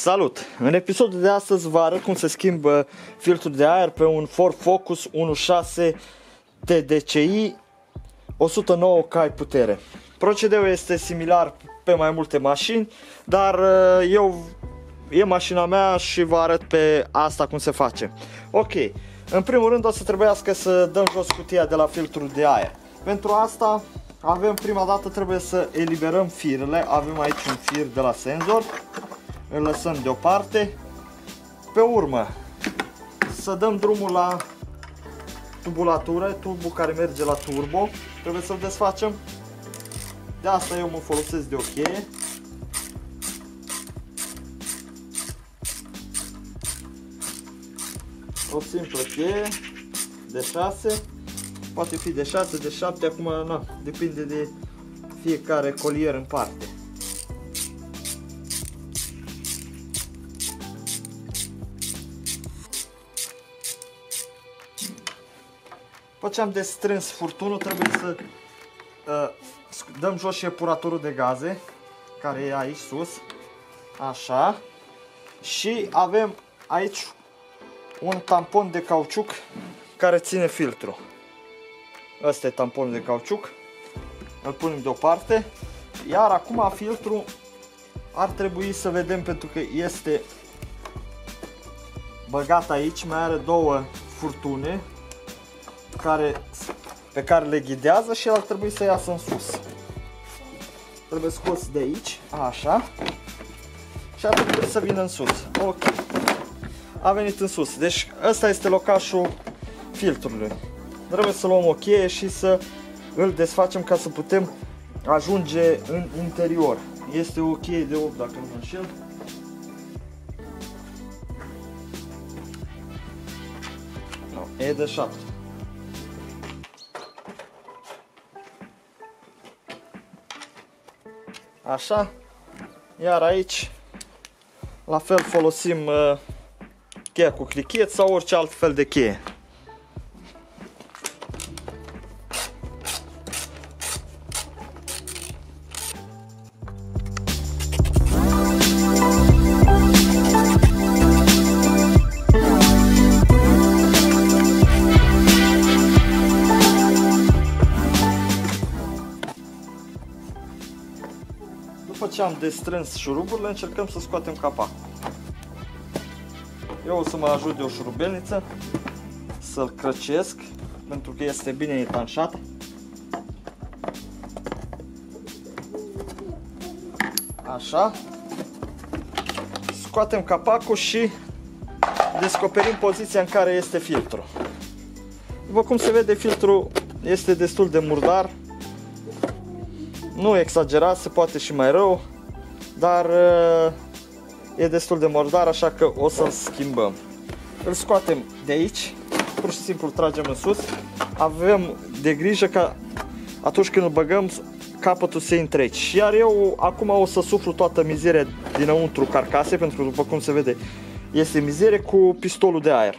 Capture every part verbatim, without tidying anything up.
Salut! În episodul de astăzi vă arăt cum se schimbă filtrul de aer pe un Ford Focus unu punct șase T D C I o sută nouă cai putere. Procedeul este similar pe mai multe mașini, dar eu e mașina mea și vă arăt pe asta cum se face. Ok, în primul rând o să trebuiască să dăm jos cutia de la filtrul de aer. Pentru asta avem, prima dată trebuie să eliberăm firele. Avem aici un fir de la senzor, îl lăsăm deoparte. Pe urmă să dăm drumul la tubulatură, tubul care merge la turbo. Trebuie să-l desfacem. De asta eu mă folosesc de o cheie. O simplă cheie de șase. Poate fi de șase, de șapte, acum na, depinde de fiecare colier în parte. După ce am destrâns furtunul, trebuie să uh, dăm jos și epuratorul de gaze, care e aici sus, așa, și avem aici un tampon de cauciuc care ține filtrul. Ăsta e tamponul de cauciuc, îl punem deoparte, iar acum filtrul ar trebui să vedem, pentru că este băgat aici, mai are două furtune care, pe care le ghidează și ar trebui să iasă în sus. Trebuie scos de aici, așa, și ar trebui să vină în sus. Ok, a venit în sus, deci ăsta este locașul filtrului. Trebuie să luăm o cheie și să îl desfacem ca să putem ajunge în interior. Este o cheie de opt, dacă nu mă înșel. No, e de șapte. Așa. Iar aici la fel folosim uh, cheia cu clichet sau orice alt fel de cheie. După ce am destrâns șuruburile, încercăm să scoatem capacul. Eu o să mă ajut de o șurubelniță să-l crăcesc, pentru că este bine etanșat. Așa. Scoatem capacul și descoperim poziția în care este filtrul. După cum se vede, filtrul este destul de murdar. Nu exagerat, se poate și mai rău, dar e destul de murdar, așa că o să-l schimbăm. Îl scoatem de aici, pur și simplu îl tragem în sus. Avem de grijă ca atunci când îl băgăm, capătul să intre aici. Iar eu acum o să suflu toată mizeria dinăuntru carcasei, pentru că după cum se vede este mizerie, cu pistolul de aer.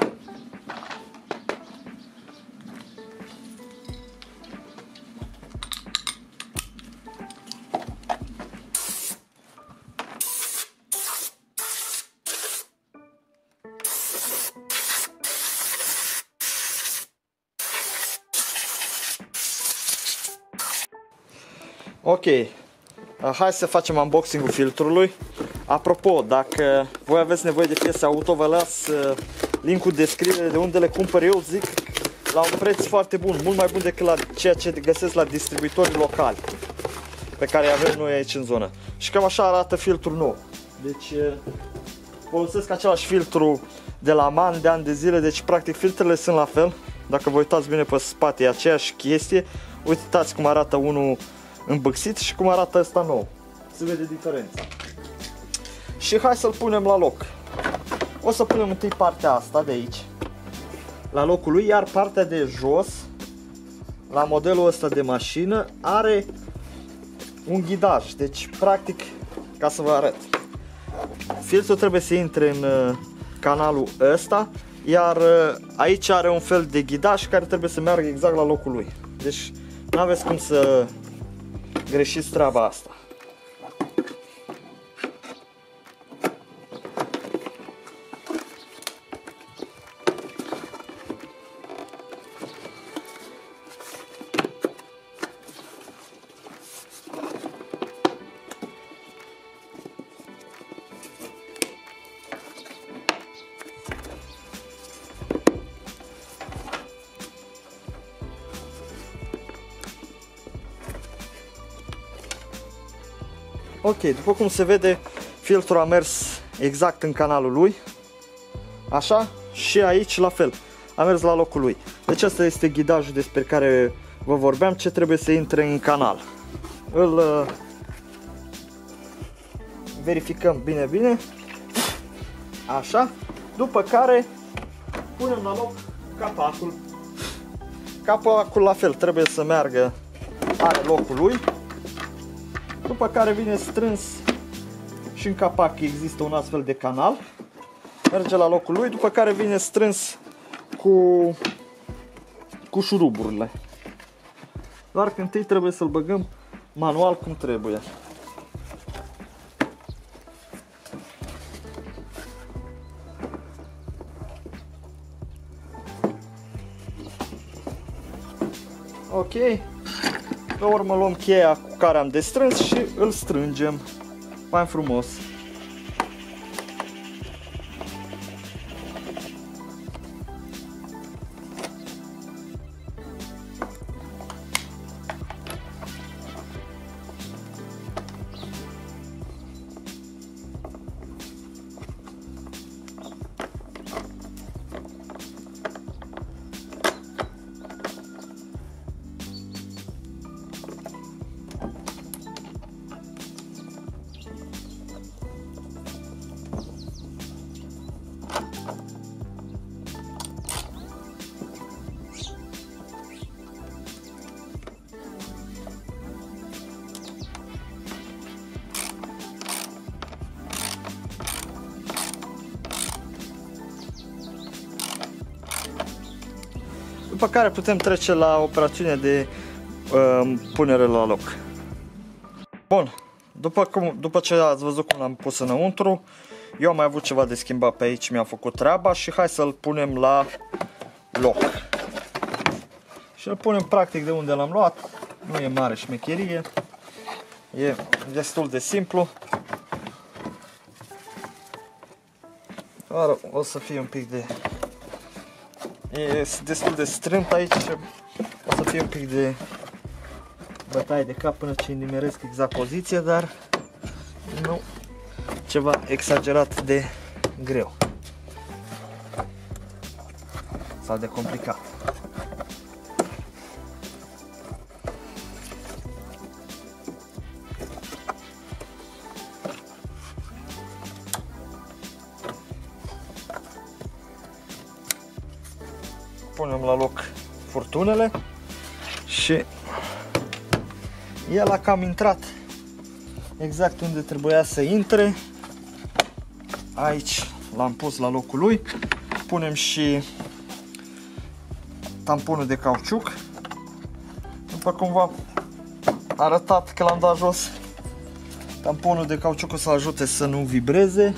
Ok, hai să facem unboxing-ul filtrului. Apropo, dacă voi aveți nevoie de piese auto, vă las link-ul în descriere de unde le cumpăr eu, zic, la un preț foarte bun, mult mai bun decât la ceea ce găsesc la distribuitorii locali pe care avem noi aici în zonă. Și cam așa arată filtrul nou. Deci folosesc același filtru de la MAN de ani de zile, deci practic filtrele sunt la fel. Dacă vă uitați bine pe spate, e aceeași chestie. Uitați cum arată unul îmbăxit și cum arată ăsta nou. Se vede diferența. Și hai să-l punem la loc. O să punem întâi partea asta de aici la locul lui, iar partea de jos, la modelul ăsta de mașină, are un ghidaj. Deci practic, ca să vă arăt, filtrul trebuie să intre în canalul ăsta, iar aici are un fel de ghidaj care trebuie să meargă exact la locul lui. Deci nu aveți cum să greșiți treaba asta. Ok, după cum se vede, filtrul a mers exact în canalul lui. Așa, și aici la fel, a mers la locul lui. Deci asta este ghidajul despre care vă vorbeam, ce trebuie să intre în canal. Îl uh, verificăm bine, bine. Așa, după care punem la loc capacul. Capacul la fel trebuie să meargă, are locul lui. După care vine strâns și în capac există un astfel de canal. Merge la locul lui, după care vine strâns cu, cu șuruburile. Doar că întâi trebuie să-l băgăm manual cum trebuie. Ok. Pe urmă luăm cheia cu care am destrâns și îl strângem mai frumos. După care putem trece la operațiunea de uh, punere la loc. Bun, după, cum, după ce ați văzut cum l-am pus înăuntru, eu am mai avut ceva de schimbat pe aici, mi-a făcut treaba și hai să-l punem la loc. Și îl punem practic de unde l-am luat, nu e mare șmecherie, e destul de simplu. Doar o să fie un pic de... E destul de strâmt aici și o să fie un pic de bătaie de cap până ce nimeresc exact poziția, dar nu ceva exagerat de greu sau de complicat. Punem la loc furtunele și el a cam intrat exact unde trebuia să intre. Aici l-am pus la locul lui. Punem și tamponul de cauciuc. După cum v-am arătat că l-am dat jos, tamponul de cauciuc o să ajute să nu vibreze.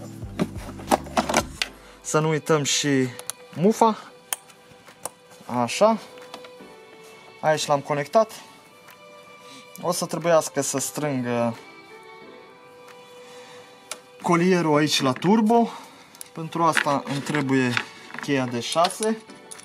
Să nu uităm și mufa. Așa. Aici l-am conectat. O să trebuiască să strâng colierul aici la turbo. Pentru asta îmi trebuie cheia de șase.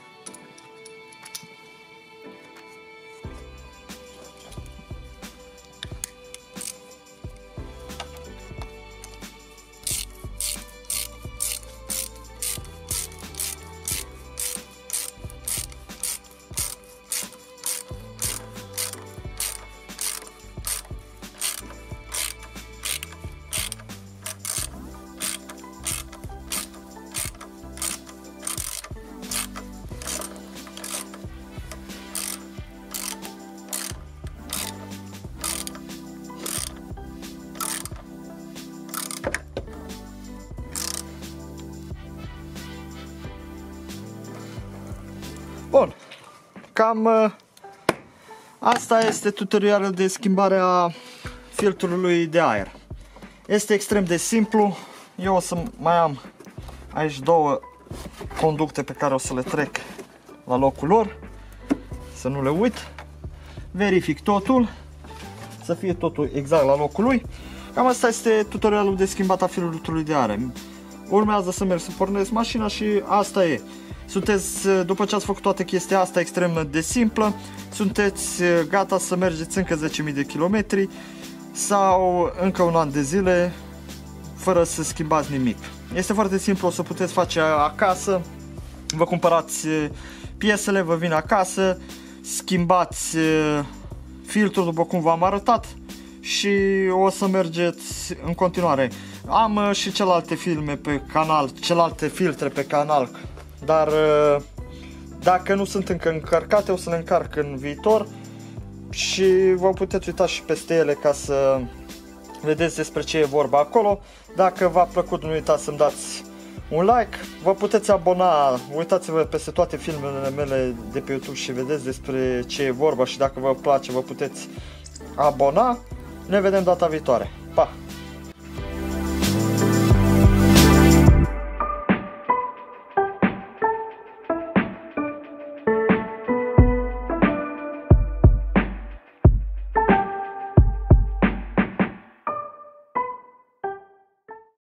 Bun, cam uh, asta este tutorialul de schimbare a filtrului de aer. Este extrem de simplu. Eu o să mai am aici două conducte pe care o să le trec la locul lor, să nu le uit. Verific totul, să fie totul exact la locul lui. Cam asta este tutorialul de schimbat a filtrului de aer. Urmează să merg să pornesc mașina și asta e. Sunteți, după ce ați făcut toată chestia asta extrem de simplă, sunteți gata să mergeți încă zece mii de kilometri sau încă un an de zile fără să schimbați nimic. Este foarte simplu, o să puteți face acasă. Vă cumpărați piesele, vă vin acasă, schimbați filtrul după cum v-am arătat și o să mergeți în continuare. Am și celelalte filme pe canal, celelalte filtre pe canal, dar dacă nu sunt încă încărcate, o să le încarc în viitor și vă puteți uita și peste ele ca să vedeți despre ce e vorba acolo. Dacă v-a plăcut, nu uitați să-mi dați un like, vă puteți abona, uitați-vă peste toate filmele mele de pe YouTube și vedeți despre ce e vorba și dacă vă place vă puteți abona. Ne vedem data viitoare. Pa!